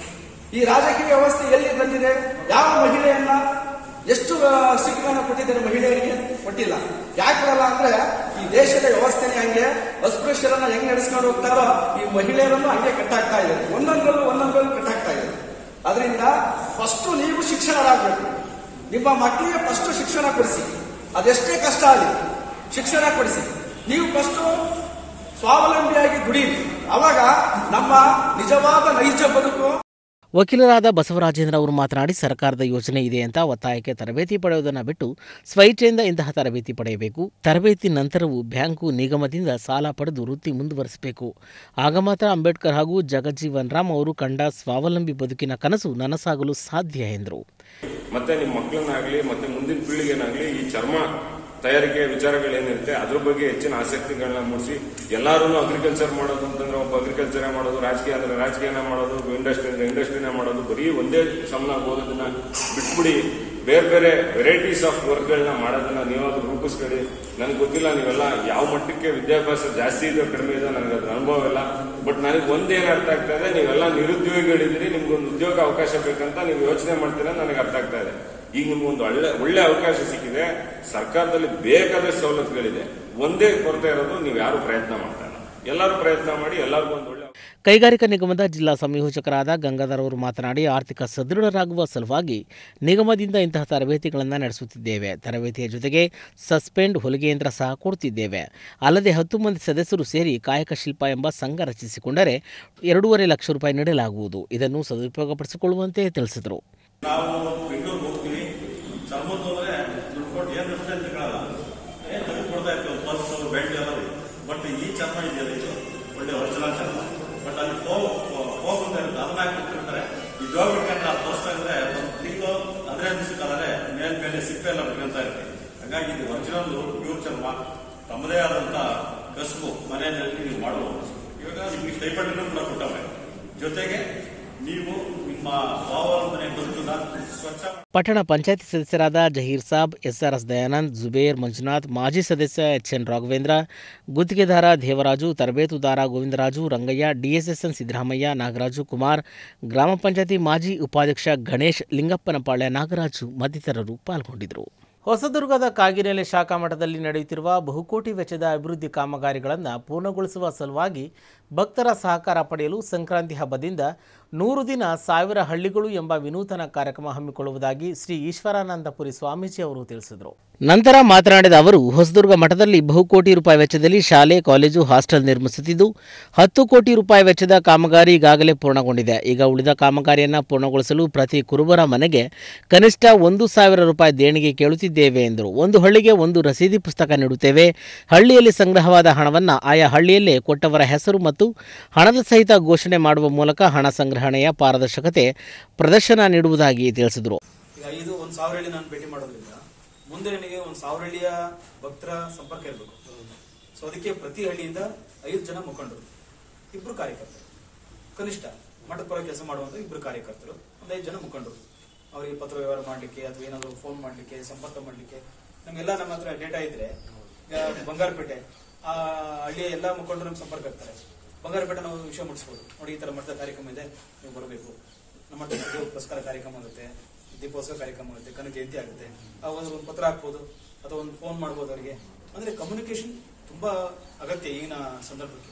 ಈ ರಾಜಕೀಯ ವ್ಯವಸ್ಥೆ ಎಲ್ಲಿ ಬಂದಿದೆ? ಯಾವ ಮಹಿಳೆಯನ್ನ ಎಷ್ಟು ಸೀಟ್ಗಳನ್ನ ಕೊಟ್ಟಿದ್ದಾರೆ ಮಹಿಳೆಯರಿಗೆ? ಕೊಟ್ಟಿಲ್ಲ. ಯಾಕೆ ಕೊಡಲ್ಲ ಅಂದ್ರೆ ಈ ದೇಶದ ವ್ಯವಸ್ಥೆನೇ ಹಂಗೆ, ಅಸ್ಪೃಶ್ಯರನ್ನ ಹೆಂಗ್ ನಡೆಸ್ಕೊಂಡು ಹೋಗ್ತಾರೋ ಈ ಮಹಿಳೆಯರನ್ನು ಹಂಗೆ ಕಟ್ಟಾಗ್ತಾ ಇದೆ. ಒಂದೊಂದರಲ್ಲೂ ಒಂದೊಂದರಲ್ಲೂ ಕಟ್ಟಾಗ್ತಾ ಇದೆ. ಅದರಿಂದ ಫಸ್ಟ್ ನೀವು ಶಿಕ್ಷಣರಾಗಬೇಕು. ನಿಮ್ಮ ಮಕ್ಕಳಿಗೆ ಫಸ್ಟ್ ಶಿಕ್ಷಣ ಕೊಡಿಸಿ. ಅದೆಷ್ಟೇ ಕಷ್ಟ ಆಗಲಿ ಶಿಕ್ಷಣ ಕೊಡಿಸಿ. ನೀವು ಫಸ್ಟ್ ಸ್ವಾವಲಂಬಿಯಾಗಿ ದುಡೀರಿ. ಅವಾಗ ನಮ್ಮ ನಿಜವಾದ ನೈಜ ಬದುಕು. ವಕೀಲರಾದ ಬಸವರಾಜೇಂದ್ರ ಅವರು ಮಾತನಾಡಿ, ಸರ್ಕಾರದ ಯೋಜನೆ ಇದೆ ಅಂತ ಒತ್ತಾಯಕ್ಕೆ ತರಬೇತಿ ಪಡೆಯುವುದನ್ನು ಬಿಟ್ಟು ಸ್ವಇಚ್ಛೆಯಿಂದ ಇಂತಹ ತರಬೇತಿ ಪಡೆಯಬೇಕು. ತರಬೇತಿ ನಂತರವೂ ಬ್ಯಾಂಕು ನಿಗಮದಿಂದ ಸಾಲ ಪಡೆದು ವೃತ್ತಿ ಮುಂದುವರಿಸಬೇಕು. ಆಗ ಮಾತ್ರ ಅಂಬೇಡ್ಕರ್ ಹಾಗೂ ಜಗಜ್ಜೀವನ್ ರಾಮ್ ಅವರು ಕಂಡ ಸ್ವಾವಲಂಬಿ ಬದುಕಿನ ಕನಸು ನನಸಾಗಲು ಸಾಧ್ಯ ಎಂದರು. ಮತ್ತೆ ನಿಮ್ಮ ಮಕ್ಕಳನ್ನಾಗಲಿ ಮತ್ತೆ ಮುಂದಿನ ಪೀಳಿಗೆನಾಗಲಿ ಈ ಚರ್ಮ ತಯಾರಿಕೆ ವಿಚಾರಗಳೇನಿರುತ್ತೆ ಅದ್ರ ಬಗ್ಗೆ ಹೆಚ್ಚಿನ ಆಸಕ್ತಿಗಳನ್ನ ಮೂಡಿಸಿ, ಎಲ್ಲರೂ ಅಗ್ರಿಕಲ್ಚರ್ ಮಾಡೋದು ಅಂತಂದ್ರೆ ಒಬ್ಬ ಅಗ್ರಿಕಲ್ಚರ್ ಮಾಡೋದು, ರಾಜಕೀಯ ಅಂದ್ರೆ ರಾಜಕೀಯನ ಮಾಡೋದು, ಇಂಡಸ್ಟ್ರಿ ಅಂದ್ರೆ ಇಂಡಸ್ಟ್ರಿನ ಮಾಡೋದು, ಬರೀ ಒಂದೇ ಸಮನ ಓದೋದನ್ನ ಬಿಟ್ಬಿಡಿ, ಬೇರೆ ಬೇರೆ ವೆರೈಟೀಸ್ ಆಫ್ ವರ್ಕ್ಗಳನ್ನ ಮಾಡೋದನ್ನ ನೀವಾದ್ರೂ ರೂಪಿಸ್ಕೊಳ್ಳಿ. ನನಗೆ ಗೊತ್ತಿಲ್ಲ ನೀವೆಲ್ಲ ಯಾವ ಮಟ್ಟಕ್ಕೆ ವಿದ್ಯಾಭ್ಯಾಸ ಜಾಸ್ತಿ ಇದೆಯೋ ಕಡಿಮೆ ಇದೆಯೋ ನನಗೆ ಅದ್ರ ಅನುಭವ ಇಲ್ಲ. ಬಟ್ ನನಗೆ ಒಂದೇನು ಅರ್ಥ ಆಗ್ತಾ ಇದೆ, ನೀವೆಲ್ಲ ನಿರುದ್ಯೋಗಿಗಳಿದ್ದೀರಿ, ನಿಮ್ಗೊಂದು ಉದ್ಯೋಗ ಅವಕಾಶ ಬೇಕಂತ ನೀವು ಯೋಚನೆ ಮಾಡ್ತೀರಾ ನನಗೆ ಅರ್ಥ ಆಗ್ತಾ ಇದೆ. ಈಗ ನಿಮ್ಗೊಂದು ಒಳ್ಳೆ ಒಳ್ಳೆ ಅವಕಾಶ ಸಿಕ್ಕಿದೆ, ಸರ್ಕಾರದಲ್ಲಿ ಬೇಕಾದ ಸವಲತ್ತುಗಳಿದೆ, ಒಂದೇ ಕೊರತೆ ಇರೋದು ನೀವು ಯಾರು ಪ್ರಯತ್ನ ಮಾಡ್ತಾ ಇಲ್ಲ. ಎಲ್ಲರೂ ಪ್ರಯತ್ನ ಮಾಡಿ ಎಲ್ಲರಿಗೂ ಒಂದು ಒಳ್ಳೆ. ಕೈಗಾರಿಕಾ ನಿಗಮದ ಜಿಲ್ಲಾ ಸಂಯೋಜಕರಾದ ಗಂಗಾಧರ್ ಅವರು ಮಾತನಾಡಿ, ಆರ್ಥಿಕ ಸದೃಢರಾಗುವ ಸಲುವಾಗಿ ನಿಗಮದಿಂದ ಇಂತಹ ತರಬೇತಿಗಳನ್ನು ನಡೆಸುತ್ತಿದ್ದೇವೆ. ತರಬೇತಿಯ ಜೊತೆಗೆ ಸಸ್ಪೆಂಡ್ ಹೊಲಿಗೆ ಯಂತ್ರ ಸಹ ಕೊಡುತ್ತಿದ್ದೇವೆ. ಅಲ್ಲದೆ ಹತ್ತು ಮಂದಿ ಸದಸ್ಯರು ಸೇರಿ ಕಾಯಕ ಶಿಲ್ಪ ಎಂಬ ಸಂಘ ರಚಿಸಿಕೊಂಡರೆ ಎರಡೂವರೆ ಲಕ್ಷ ರೂಪಾಯಿ ನೀಡಲಾಗುವುದು. ಇದನ್ನು ಸದುಪಯೋಗಪಡಿಸಿಕೊಳ್ಳುವಂತೆ ತಿಳಿಸಿದರು. ನಾವು ಬೆಂಗಳೂರಿಗೆ ಹೋಗ್ತೀವಿ, ಚರ್ಮದ್ದು ಅಂದ್ರೆ ದುಡ್ಡು ಕೊಟ್ಟು ಏನು ಅಷ್ಟೇ ತಗೊಳ್ಳಲ್ಲ, ಏನು ತೆಗೆದು ಕೊಡ್ತಾ ಇರ್ತೀವಿ, ಪರ್ಸು ಬೆಲ್ಟ್ ಎಲ್ಲ. ಬಟ್ ಈ ಚರ್ಮ ಇದೆಯಲ್ಲ, ಇದು ಒಳ್ಳೆ ಒರಿಜಿನಲ್ ಚರ್ಮ. ಬಟ್ ಅಲ್ಲಿ ಹೋಗ್ ಅಂತ ಇರುತ್ತೆ, ಅದನ್ನ ಹಾಕಿರ್ತಾರೆ. ಈ ಜಾಬ್ ಇಟ್ಕೊಂಡ್ರೆ ಆ ಪರ್ಸ್ ಅಂದ್ರೆ ಒಂದು ತಿಂಗಳು ಹದಿನೈದು ದಿವಸಕ್ಕಾದ್ರೆ ಮೇಲ್ ಮೇಲೆ ಸಿಪ್ಪೆ ಎಲ್ಲ ಬಿಟ್ಕೊಂತ ಇರ್ತೀವಿ. ಹಾಗಾಗಿ ಇದು ಒರಿಜಿನಲ್ ಪ್ಯೂರ್ ಚರ್ಮ, ತಮ್ಮದೇ ಆದಂತ ಕಸುಬು ಮನೆಯಲ್ಲಿ ನೀವು ಮಾಡಬಹುದು. ಇವಾಗ ನಿಮ್ಗೆ ಸ್ಟೈಪಂಡ್ ಕೂಡ ಕೊಟ್ಟವೆ, ಜೊತೆಗೆ ನೀವು ನಿಮ್ಮ ಸ್ವಾವಲಂಬನೆ ಬದುಕನ್ನ ಸ್ವಚ್ಛ. ಪಟ್ಟಣ ಪಂಚಾಯತಿ ಸದಸ್ಯರಾದ ಜಹೀರ್ ಸಾಬ್, ಎಸ್ಆರ್ಎಸ್ ದಯಾನಂದ್, ಜುಬೇರ್ ಮಂಜುನಾಥ್, ಮಾಜಿ ಸದಸ್ಯ ಎಚ್ ಎನ್ ರಾಘವೇಂದ್ರ, ಗುತ್ತಿಗೆದಾರ ದೇವರಾಜು, ತರಬೇತುದಾರ ಗೋವಿಂದರಾಜು, ರಂಗಯ್ಯ, ಡಿಎಸ್ಎಸ್ಎನ್ ಸಿದ್ದರಾಮಯ್ಯ, ನಾಗರಾಜು, ಕುಮಾರ್, ಗ್ರಾಮ ಪಂಚಾಯತಿ ಮಾಜಿ ಉಪಾಧ್ಯಕ್ಷ ಗಣೇಶ್, ಲಿಂಗಪ್ಪನಪಾಳ್ಯ, ನಾಗರಾಜು ಮತ್ತಿತರರು ಪಾಲ್ಗೊಂಡಿದ್ದರು. ಹೊಸದುರ್ಗದ ಕಾಗಿನೆಲೆ ಶಾಖಾ ಮಠದಲ್ಲಿ ನಡೆಯುತ್ತಿರುವ ಬಹುಕೋಟಿ ವೆಚ್ಚದ ಅಭಿವೃದ್ಧಿ ಕಾಮಗಾರಿಗಳನ್ನು ಪೂರ್ಣಗೊಳಿಸುವ ಸಲುವಾಗಿ ಭಕ್ತರ ಸಹಕಾರ ಪಡೆಯಲು ಸಂಕ್ರಾಂತಿ ಹಬ್ಬದಿಂದ ನೂರು ದಿನ ಸಾವಿರ ಹಳ್ಳಿಗಳು ಎಂಬ ವಿನೂತನ ಕಾರ್ಯಕ್ರಮ ಹಮ್ಮಿಕೊಳ್ಳುವುದಾಗಿ ಶ್ರೀ ಈಶ್ವರಾನಂದಪುರಿ ಸ್ವಾಮೀಜಿ ಅವರು ತಿಳಿಸಿದರು. ನಂತರ ಮಾತನಾಡಿದ ಅವರು, ಹೊಸದುರ್ಗ ಮಠದಲ್ಲಿ ಬಹುಕೋಟಿ ರೂಪಾಯಿ ವೆಚ್ಚದಲ್ಲಿ ಶಾಲೆ, ಕಾಲೇಜು, ಹಾಸ್ಟೆಲ್ ನಿರ್ಮಿಸುತ್ತಿದ್ದು ಹತ್ತು ಕೋಟಿ ರೂಪಾಯಿ ವೆಚ್ಚದ ಕಾಮಗಾರಿ ಈಗಾಗಲೇ ಪೂರ್ಣಗೊಂಡಿದೆ. ಈಗ ಉಳಿದ ಕಾಮಗಾರಿಯನ್ನು ಪೂರ್ಣಗೊಳಿಸಲು ಪ್ರತಿ ಕುರುಬರ ಮನೆಗೆ ಕನಿಷ್ಠ ಒಂದು ಸಾವಿರ ರೂಪಾಯಿ ದೇಣಿಗೆ ಕೇಳುತ್ತಿದ್ದೇವೆ ಎಂದರು. ಒಂದು ಹಳ್ಳಿಗೆ ಒಂದು ರಸೀದಿ ಪುಸ್ತಕ ನೀಡುತ್ತೇವೆ. ಹಳ್ಳಿಯಲ್ಲಿ ಸಂಗ್ರಹವಾದ ಹಣವನ್ನು ಆಯಾ ಹಳ್ಳಿಯಲ್ಲೇ ಕೊಟ್ಟವರ ಹೆಸರು ಮತ್ತು ಹಣದ ಸಹಿತ ಘೋಷಣೆ ಮಾಡುವ ಮೂಲಕ ಹಣ ಸಂಗ್ರಹಣೆಯ ಪಾರದರ್ಶಕತೆ ಪ್ರದರ್ಶನ ನೀಡುವುದಾಗಿ ತಿಳಿಸಿದರು. ಈಗ ಇದು ಒಂದು ಸಾವಿರ ಹಳ್ಳಿ ನಾನು ಭೇಟಿ ಮಾಡೋದ್ರಿಂದ ಮುಂದೆ ನನಗೆ ಒಂದು ಸಾವಿರ ಹಳ್ಳಿಯ ಭಕ್ತರ ಸಂಪರ್ಕ ಇರಬೇಕು. ಸೊ ಅದಕ್ಕೆ ಪ್ರತಿ ಹಳ್ಳಿಯಿಂದ ಐದು ಜನ ಮುಖಂಡರು, ಇಬ್ರು ಕಾರ್ಯಕರ್ತರು, ಕನಿಷ್ಠ ಮಠದ ಪರ ಕೆಲಸ ಮಾಡುವಂತ ಇಬ್ರು ಕಾರ್ಯಕರ್ತರು, ಒಂದು ಐದು ಜನ ಮುಖಂಡರು, ಅವರಿಗೆ ಪತ್ರ ವ್ಯವಹಾರ ಮಾಡಲಿಕ್ಕೆ ಅಥವಾ ಏನಾದರೂ ಫೋನ್ ಮಾಡಲಿಕ್ಕೆ, ಸಂಪರ್ಕ ಮಾಡಲಿಕ್ಕೆ ನಮ್ಗೆಲ್ಲ ನಮ್ಮ ಹತ್ರ ಡೇಟಾ ಇದ್ರೆ, ಬಂಗಾರಪೇಟೆ ಆ ಹಳ್ಳಿಯ ಎಲ್ಲ ಮುಖಂಡರು ನಮ್ಗೆ ಸಂಪರ್ಕ ಇರ್ತಾರೆ. ಬಂಗಾರಪೇಟೆ ನಾವು ವಿಷಯ ಮುಟ್ಟಿಸ್ಬೋದು, ನೋಡಿ ಈ ತರ ಮಠದ ಕಾರ್ಯಕ್ರಮ ಇದೆ, ನೀವು ಬರಬೇಕು, ನಮ್ಮ ಮಠದ ಪುರಸ್ಕಾರ ಕಾರ್ಯಕ್ರಮ ಆಗುತ್ತೆ, ದೀಪೋತ್ಸವ ಕಾರ್ಯಕ್ರಮ ಆಗುತ್ತೆ, ಕನಕ ಜಯಂತಿ ಆಗುತ್ತೆ, ಆ ಒಂದು ಒಂದು ಪತ್ರ ಹಾಕ್ಬೋದು ಅಥವಾ ಒಂದು ಫೋನ್ ಮಾಡ್ಬೋದು ಅವರಿಗೆ. ಅಂದ್ರೆ ಕಮ್ಯುನಿಕೇಶನ್ ತುಂಬಾ ಅಗತ್ಯ ಈಗಿನ ಸಂದರ್ಭಕ್ಕೆ.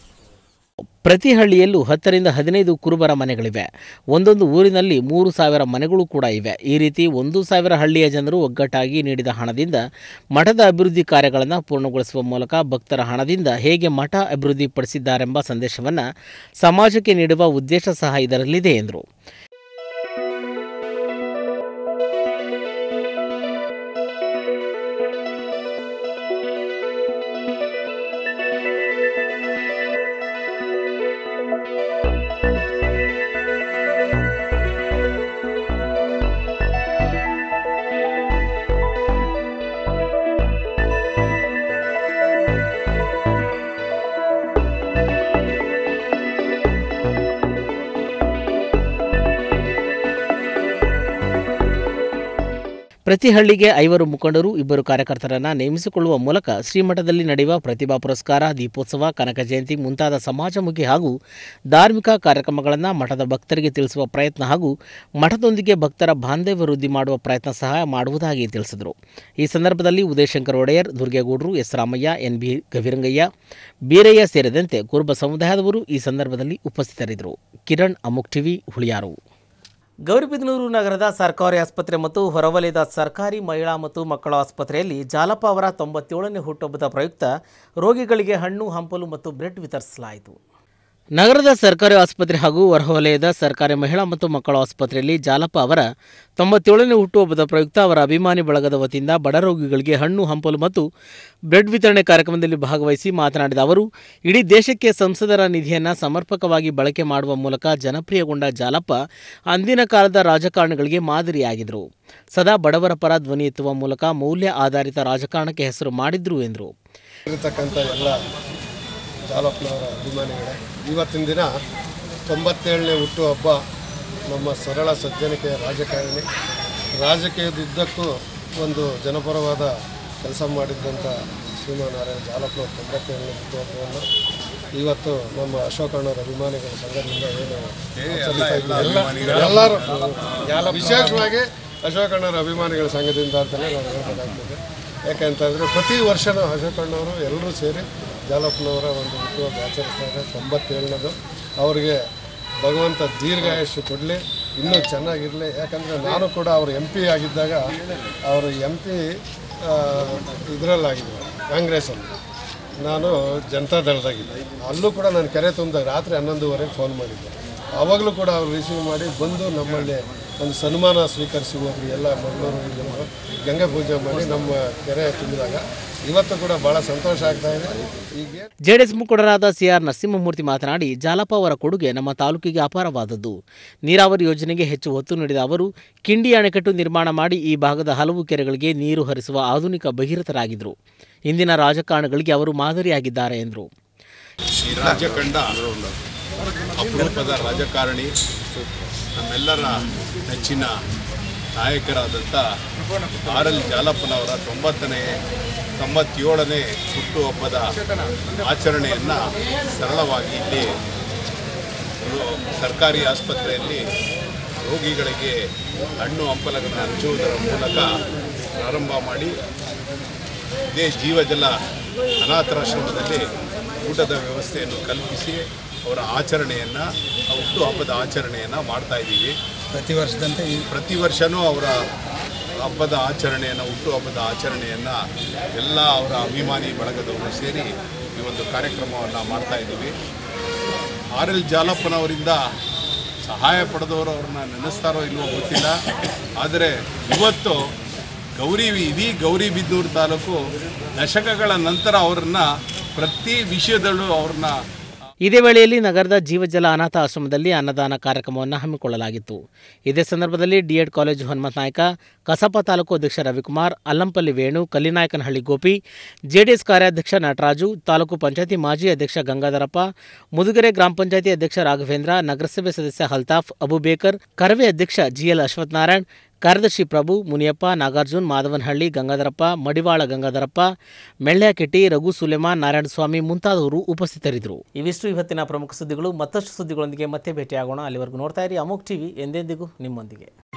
ಪ್ರತಿ ಹಳ್ಳಿಯಲ್ಲೂ ಹತ್ತರಿಂದ ಹದಿನೈದು ಕುರುಬರ ಮನೆಗಳಿವೆ. ಒಂದೊಂದು ಊರಿನಲ್ಲಿ ಮೂರು ಸಾವಿರ ಮನೆಗಳು ಕೂಡ ಇವೆ. ಈ ರೀತಿ ಒಂದು ಸಾವಿರ ಹಳ್ಳಿಯ ಜನರು ಒಗ್ಗಟ್ಟಾಗಿ ನೀಡಿದ ಹಣದಿಂದ ಮಠದ ಅಭಿವೃದ್ಧಿ ಕಾರ್ಯಗಳನ್ನು ಪೂರ್ಣಗೊಳಿಸುವ ಮೂಲಕ ಭಕ್ತರ ಹಣದಿಂದ ಹೇಗೆ ಮಠ ಅಭಿವೃದ್ಧಿಪಡಿಸಿದ್ದಾರೆಂಬ ಸಂದೇಶವನ್ನು ಸಮಾಜಕ್ಕೆ ನೀಡುವ ಉದ್ದೇಶ ಸಹ ಇದರಲ್ಲಿದೆ ಎಂದರು. ಪ್ರತಿ ಹಳ್ಳಿಗೆ ಐವರು ಮುಖಂಡರು ಇಬ್ಬರು ಕಾರ್ಯಕರ್ತರನ್ನು ನೇಮಿಸಿಕೊಳ್ಳುವ ಮೂಲಕ ಶ್ರೀಮಠದಲ್ಲಿ ನಡೆಯುವ ಪ್ರತಿಭಾ ಪುರಸ್ಕಾರ, ದೀಪೋತ್ಸವ, ಕನಕ ಜಯಂತಿ ಮುಂತಾದ ಸಮಾಜಮುಖಿ ಹಾಗೂ ಧಾರ್ಮಿಕ ಕಾರ್ಯಕ್ರಮಗಳನ್ನು ಮಠದ ಭಕ್ತರಿಗೆ ತಿಳಿಸುವ ಪ್ರಯತ್ನ ಹಾಗೂ ಮಠದೊಂದಿಗೆ ಭಕ್ತರ ಬಾಂಧವ್ಯ ವೃದ್ಧಿ ಮಾಡುವ ಪ್ರಯತ್ನ ಸಹ ಮಾಡುವುದಾಗಿ ತಿಳಿಸಿದರು. ಈ ಸಂದರ್ಭದಲ್ಲಿ ಉದಯಶಂಕರ್ ಒಡೆಯರ್, ದುರ್ಗೇಗೌಡರು, S Ramaiah, N B Gavirangaiah, Beeraiah ಸೇರಿದಂತೆ ಕುರುಬ ಸಮುದಾಯದವರು ಈ ಸಂದರ್ಭದಲ್ಲಿ ಉಪಸ್ಥಿತರಿದ್ದರು. ಕಿರಣ್, ಅಮುಕ್ ಟಿವಿ, ಹುಳಿಯಾರು. ಗೌರಿಬಿದನೂರು ನಗರದ ಸರ್ಕಾರಿ ಆಸ್ಪತ್ರೆ ಮತ್ತು ಹೊರವಲಯದ ಸರ್ಕಾರಿ ಮಹಿಳಾ ಮತ್ತು ಮಕ್ಕಳ ಆಸ್ಪತ್ರೆಯಲ್ಲಿ ಜಾಲಪ್ಪ ಅವರ ತೊಂಬತ್ತೇಳನೇ ಹುಟ್ಟುಹಬ್ಬದ ಪ್ರಯುಕ್ತ ರೋಗಿಗಳಿಗೆ ಹಣ್ಣು, ಹಂಪಲು ಮತ್ತು ಬ್ರೆಡ್ ವಿತರಿಸಲಾಯಿತು. ನಗರದ ಸರ್ಕಾರಿ ಆಸ್ಪತ್ರೆ ಹಾಗೂ ಹೊರವಲಯದ ಸರ್ಕಾರಿ ಮಹಿಳಾ ಮತ್ತು ಮಕ್ಕಳ ಆಸ್ಪತ್ರೆಯಲ್ಲಿ ಜಾಲಪ್ಪ ಅವರ ತೊಂಬತ್ತೇಳನೇ ಹುಟ್ಟುಹಬ್ಬದ ಪ್ರಯುಕ್ತ ಅವರ ಅಭಿಮಾನಿ ಬಳಗದ ವತಿಯಿಂದ ಬಡ ರೋಗಿಗಳಿಗೆ ಹಣ್ಣು, ಹಂಪಲು ಮತ್ತು ಬ್ರೆಡ್ ವಿತರಣೆ ಕಾರ್ಯಕ್ರಮದಲ್ಲಿ ಭಾಗವಹಿಸಿ ಮಾತನಾಡಿದ ಅವರು, ಇಡೀ ದೇಶಕ್ಕೆ ಸಂಸದರ ನಿಧಿಯನ್ನು ಸಮರ್ಪಕವಾಗಿ ಬಳಕೆ ಮಾಡುವ ಮೂಲಕ ಜನಪ್ರಿಯಗೊಂಡ ಜಾಲಪ್ಪ ಅಂದಿನ ಕಾಲದ ರಾಜಕಾರಣಿಗಳಿಗೆ ಮಾದರಿಯಾಗಿದ್ದರು. ಸದಾ ಬಡವರ ಪರ ಧ್ವನಿ ಎತ್ತುವ ಮೂಲಕ ಮೌಲ್ಯ ಆಧಾರಿತ ರಾಜಕಾರಣಕ್ಕೆ ಹೆಸರು ಮಾಡಿದ್ರು ಎಂದರು. ಜಾಲಪ್ಪನವರ ಅಭಿಮಾನಿಗಳೇ, ಇವತ್ತಿನ ದಿನ ತೊಂಬತ್ತೇಳನೇ ಹುಟ್ಟುಹಬ್ಬ ನಮ್ಮ ಸರಳ ಸಜ್ಜನಿಕೆಯ ರಾಜಕಾರಣಿ, ರಾಜಕೀಯದುದ್ದಕ್ಕೂ ಒಂದು ಜನಪರವಾದ ಕೆಲಸ ಮಾಡಿದ್ದಂಥ ಶ್ರೀಮಾನಾರಾಯಣ ಜಾಲಪ್ಪನವ್ರ ತೊಂಬತ್ತೇಳನೇ ಹುಟ್ಟುಹಬ್ಬವನ್ನು ಇವತ್ತು ನಮ್ಮ ಅಶೋಕಣ್ಣವರ ಅಭಿಮಾನಿಗಳ ಸಂಘದಿಂದ ಏನು ಎಲ್ಲರೂ ವಿಶೇಷವಾಗಿ ಅಶೋಕಣ್ಣವರ ಅಭಿಮಾನಿಗಳ ಸಂಘದಿಂದ ಅಂತಲೇ ನಾವು ಹೇಳ್ಬೇಕಾಗ್ತದೆ. ಯಾಕೆಂತಂದರೆ ಪ್ರತಿ ವರ್ಷವೂ ಅಶೋಕಣ್ಣವರು ಎಲ್ಲರೂ ಸೇರಿ ಜಾಲಪ್ಪನವರ ಒಂದು ಹುಟ್ಟುಹಬ್ಬ ಆಚರಿಸ್ತಾರೆ. ತೊಂಬತ್ತೇಳನೇದು ಅವರಿಗೆ ಭಗವಂತ ದೀರ್ಘಾಯುಷ್ಯ ಕೊಡಲಿ, ಇನ್ನೂ ಚೆನ್ನಾಗಿರಲಿ. ಯಾಕಂದರೆ ನಾನು ಕೂಡ ಅವರು ಎಂ ಪಿ ಆಗಿದ್ದಾಗ ಅವರು ಎಂ ಪಿ ಇದರಲ್ಲಾಗಿದ್ದರು, ಕಾಂಗ್ರೆಸ್ಸಲ್ಲಿ, ನಾನು ಜನತಾದಳದಾಗಿದ್ದೆ. ಅಲ್ಲೂ ಕೂಡ ನಾನು ಕೆರೆ ತುಂಬಿದಾಗ ರಾತ್ರಿ ಹನ್ನೊಂದುವರೆಗೆ ಫೋನ್ ಮಾಡಿದ್ದೆ. ಆವಾಗಲೂ ಕೂಡ ಅವರು ರಿಸೀವ್ ಮಾಡಿ ಬಂದು ನಮ್ಮಲ್ಲಿ ಒಂದು ಸನ್ಮಾನ ಸ್ವೀಕರಿಸಿ ಹೋದ್ರಿ. ಎಲ್ಲ ಮಂಗಳೂರು ಜನರು ಗಂಗೆ ಪೂಜೆ ಮಾಡಿ ನಮ್ಮ ಕೆರೆ ತುಂಬಿದಾಗ ಇವತ್ತು ಕೂಡ ಬಹಳ ಸಂತೋಷ ಆಗ್ತಾ ಇದೆ. ಈಗ ಜೆಡಿಎಸ್ ಮುಖಂಡರಾದ ಸಿಆರ್ ನರಸಿಂಹಮೂರ್ತಿ ಮಾತನಾಡಿ, ಜಾಲಪ್ಪ ಅವರ ಕೊಡುಗೆ ನಮ್ಮ ತಾಲೂಕಿಗೆ ಅಪಾರವಾದದ್ದು. ನೀರಾವರಿ ಯೋಜನೆಗೆ ಹೆಚ್ಚು ಒತ್ತು ನೀಡಿದ ಅವರು ಕಿಂಡಿ ಅಣೆಕಟ್ಟು ನಿರ್ಮಾಣ ಮಾಡಿ ಈ ಭಾಗದ ಹಲವು ಕೆರೆಗಳಿಗೆ ನೀರು ಹರಿಸುವ ಆಧುನಿಕ ಭಗೀರಥರಾಗಿದ್ದರು. ಇಂದಿನ ರಾಜಕಾರಣಿಗಳಿಗೆ ಅವರು ಮಾದರಿಯಾಗಿದ್ದಾರೆ ಎಂದರು. ಈ ರಾಜ್ಯ ಕಂಡ ಅಪರೂಪದ ರಾಜಕಾರಣಿ, ನಮ್ಮೆಲ್ಲರ ನೆಚ್ಚಿನ ನಾಯಕರಾದಂಥ ಆರ್ ಎಲ್ ಜಾಲಪ್ಪನವರ ತೊಂಬತ್ತನೇ ತೊಂಬತ್ತೇಳನೇ ಹುಟ್ಟುಹಬ್ಬದ ಆಚರಣೆಯನ್ನು ಸರಳವಾಗಿ ಇಲ್ಲಿ ಸರ್ಕಾರಿ ಆಸ್ಪತ್ರೆಯಲ್ಲಿ ರೋಗಿಗಳಿಗೆ ಹಣ್ಣು ಹಂಪಲಗಳನ್ನು ಹಂಚುವುದರ ಮೂಲಕ ಪ್ರಾರಂಭ ಮಾಡಿ ಇದೇ ಜೀವಜಲ ಅನಾಥಾಶ್ರಮದಲ್ಲಿ ಊಟದ ವ್ಯವಸ್ಥೆಯನ್ನು ಕಲ್ಪಿಸಿ ಅವರ ಆಚರಣೆಯನ್ನು, ಹುಟ್ಟುಹಬ್ಬದ ಆಚರಣೆಯನ್ನು ಮಾಡ್ತಾಯಿದ್ದೀವಿ. ಪ್ರತಿ ವರ್ಷದಂತೆ ಈ ಪ್ರತಿ ವರ್ಷವೂ ಅವರ ಹಬ್ಬದ ಆಚರಣೆಯನ್ನು, ಹುಟ್ಟುಹಬ್ಬದ ಆಚರಣೆಯನ್ನು ಎಲ್ಲ ಅವರ ಅಭಿಮಾನಿ ಬಳಗದವರು ಸೇರಿ ಈ ಒಂದು ಕಾರ್ಯಕ್ರಮವನ್ನು ಮಾಡ್ತಾಯಿದ್ದೀವಿ. ಆರ್ ಎಲ್ ಜಾಲಪ್ಪನವರಿಂದ ಸಹಾಯ ಪಡೆದವರು ಅವ್ರನ್ನ ನೆನೆಸ್ತಾರೋ ಇಲ್ವೋ ಗೊತ್ತಿಲ್ಲ. ಆದರೆ ಇವತ್ತು ಗೌರಿ ಇಡೀ ಗೌರಿಬಿದನೂರು ತಾಲೂಕು ದಶಕಗಳ ನಂತರ ಅವರನ್ನು ಪ್ರತಿ ವಿಷಯದಲ್ಲೂ ಅವ್ರನ್ನ. ಇದೇ ವೇಳೆಯಲ್ಲಿ ನಗರದ ಜೀವಜಲ ಅನಾಥ ಆಶ್ರಮದಲ್ಲಿ ಅನ್ನದಾನ ಕಾರ್ಯಕ್ರಮವನ್ನು ಹಮ್ಮಿಕೊಳ್ಳಲಾಗಿತ್ತು. ಇದೇ ಸಂದರ್ಭದಲ್ಲಿ ಡಿಎಡ್ ಕಾಲೇಜು ಹನುಮಂತ ನಾಯ್ಕ, ಕಸಾಪ ತಾಲೂಕು ಅಧ್ಯಕ್ಷ ರವಿಕುಮಾರ್, ಅಲ್ಲಂಪಲ್ಲಿ ವೇಣು, ಕಲ್ಲಿನಾಯಕನಹಳ್ಳಿ ಗೋಪಿ, ಜೆಡಿಎಸ್ ಕಾರ್ಯಾಧ್ಯಕ್ಷ ನಟರಾಜು, ತಾಲೂಕು ಪಂಚಾಯತಿ ಮಾಜಿ ಅಧ್ಯಕ್ಷ ಗಂಗಾಧರಪ್ಪ, ಮುದುಗೆರೆ ಗ್ರಾಮ ಪಂಚಾಯತಿ ಅಧ್ಯಕ್ಷ ರಾಘವೇಂದ್ರ, ನಗರಸಭೆ ಸದಸ್ಯ ಹಲ್ತಾಫ್, ಅಬುಬೇಕರ್, ಕರವೇ ಅಧ್ಯಕ್ಷ ಜಿಎಲ್ ಅಶ್ವತ್ಥನಾರಾಯಣ್, ಕಾರ್ಯದರ್ಶಿ ಪ್ರಭು, ಮುನಿಯಪ್ಪ, ನಾಗಾರ್ಜುನ್, ಮಾದವನಹಳ್ಳಿ, ಗಂಗಾಧರಪ್ಪ, ಮಡಿವಾಳ ಗಂಗಾಧರಪ್ಪ, ಮೆಳ್ಳ್ಯಾಕೆಟ್ಟಿ, ರಘು ಸುಲೇಮಾನ್, ನಾರಾಯಣಸ್ವಾಮಿ ಮುಂತಾದವರು ಉಪಸ್ಥಿತರಿದ್ದರು. ಇವಿಷ್ಟು ಇವತ್ತಿನ ಪ್ರಮುಖ ಸುದ್ದಿಗಳು. ಮತ್ತಷ್ಟು ಸುದ್ದಿಗಳೊಂದಿಗೆ ಮತ್ತೆ ಭೇಟಿಯಾಗೋಣ. ಅಲ್ಲಿವರೆಗೂ ನೋಡ್ತಾ ಇರಿ ಅಮೋಕ್ ಟಿವಿ, ಎಂದೆಂದಿಗೂ ನಿಮ್ಮೊಂದಿಗೆ.